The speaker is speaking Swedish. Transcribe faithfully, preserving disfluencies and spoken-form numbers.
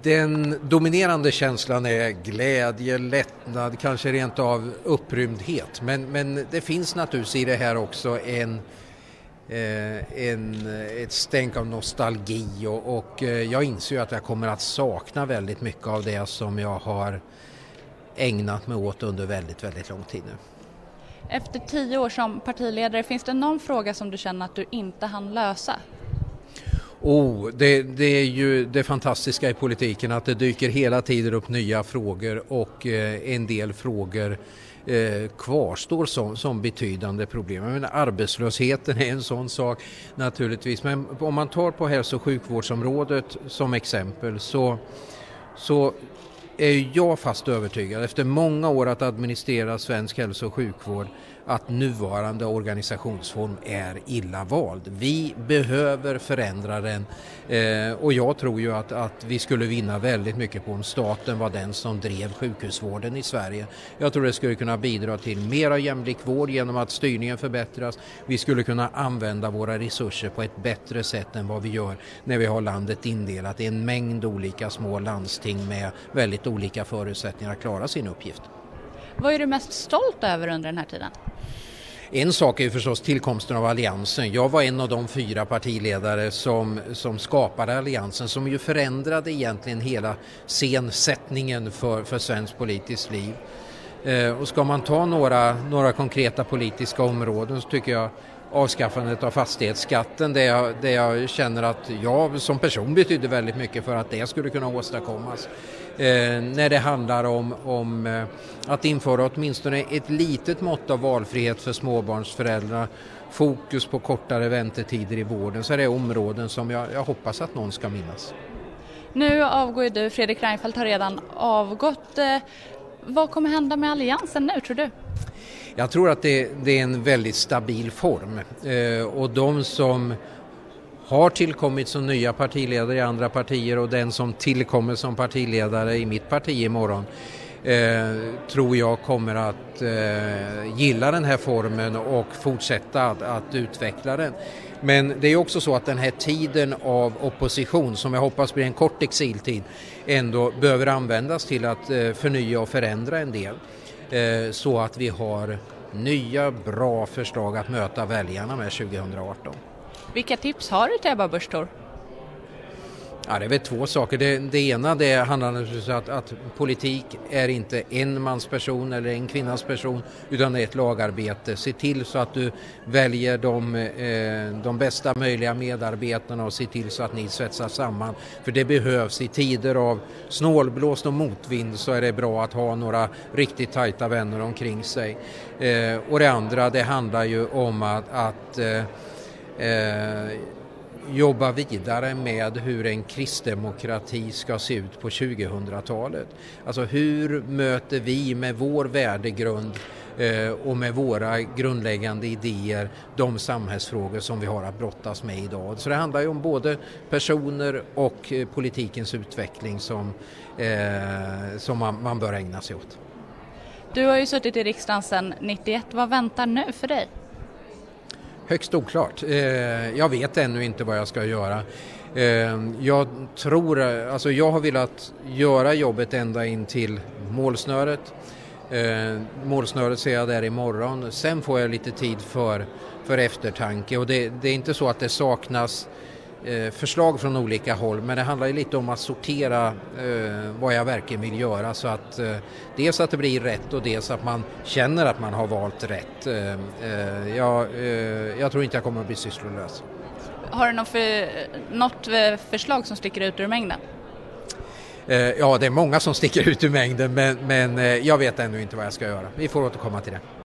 Den dominerande känslan är glädje, lättnad, kanske rent av upprymdhet. Men, men det finns naturligtvis i det här också en, eh, en, ett stänk av nostalgi. Och, och jag inser ju att jag kommer att sakna väldigt mycket av det som jag har ägnat mig åt under väldigt, väldigt lång tid nu. Efter tio år som partiledare, finns det någon fråga som du känner att du inte hann lösa? Oh, det, det är ju det fantastiska i politiken att det dyker hela tiden upp nya frågor och eh, en del frågor eh, kvarstår som, som betydande problem. Jag menar, arbetslösheten är en sån sak naturligtvis, men om man tar på hälso- och sjukvårdsområdet som exempel så, så är jag fast övertygad efter många år att administrera svensk hälso- och sjukvård att nuvarande organisationsform är illa vald. Vi behöver förändra den eh, och jag tror ju att, att vi skulle vinna väldigt mycket på om staten var den som drev sjukhusvården i Sverige. Jag tror det skulle kunna bidra till mera jämlik vård genom att styrningen förbättras. Vi skulle kunna använda våra resurser på ett bättre sätt än vad vi gör när vi har landet indelat i en mängd olika små landsting med väldigt olika förutsättningar att klara sin uppgift. Vad är du mest stolt över under den här tiden? En sak är ju förstås tillkomsten av alliansen. Jag var en av de fyra partiledare som, som skapade alliansen, som ju förändrade egentligen hela scensättningen för, för svensk politiskt liv. Eh, och ska man ta några, några konkreta politiska områden så tycker jag avskaffandet av fastighetsskatten, det jag, det jag känner att jag som person betydde väldigt mycket för att det skulle kunna åstadkommas. Eh, när det handlar om, om eh, att införa åtminstone ett litet mått av valfrihet för småbarnsföräldrar, fokus på kortare väntetider i vården, så är det områden som jag, jag hoppas att någon ska minnas. Nu avgår du, Fredrik Reinfeldt har redan avgått. Eh, vad kommer hända med alliansen nu, tror du? Jag tror att det, det är en väldigt stabil form eh, och de som har tillkommit som nya partiledare i andra partier och den som tillkommer som partiledare i mitt parti imorgon eh, tror jag kommer att eh, gilla den här formen och fortsätta att, att utveckla den. Men det är också så att den här tiden av opposition, som jag hoppas blir en kort exiltid, ändå behöver användas till att eh, förnya och förändra en del. Så att vi har nya bra förslag att möta väljarna med tjugohundraarton. Vilka tips har du till Ebba Busch Thor? Ja, det är väl två saker. Det, det ena det handlar naturligtvis om att, att politik är inte en mans person eller en kvinnas person, utan det är ett lagarbete. Se till så att du väljer de, eh, de bästa möjliga medarbetarna och se till så att ni svetsar samman. För det behövs i tider av snålblåst och motvind, så är det bra att ha några riktigt tajta vänner omkring sig. Eh, och det andra det handlar ju om att, att eh, eh, jobba vidare med hur en kristdemokrati ska se ut på tjugohundratalet. Alltså hur möter vi med vår värdegrund eh, och med våra grundläggande idéer de samhällsfrågor som vi har att brottas med idag. Så det handlar ju om både personer och eh, politikens utveckling som, eh, som man, man bör ägna sig åt. Du har ju suttit i riksdagen sedan nittioett. Vad väntar nu för dig? Högst oklart. Jag vet ännu inte vad jag ska göra. Jag tror, alltså jag har velat göra jobbet ända in till målsnöret. Målsnöret ser jag där imorgon. Sen får jag lite tid för, för eftertanke. Och det, det är inte så att det saknas förslag från olika håll, men det handlar ju lite om att sortera eh, vad jag verkligen vill göra, så att eh, dels att det blir rätt och dels att man känner att man har valt rätt. Eh, eh, jag, eh, jag tror inte jag kommer att bli sysslolös. Har du något, för, något förslag som sticker ut ur mängden? Eh, ja, det är många som sticker ut ur mängden, men, men eh, jag vet ännu inte vad jag ska göra. Vi får återkomma till det.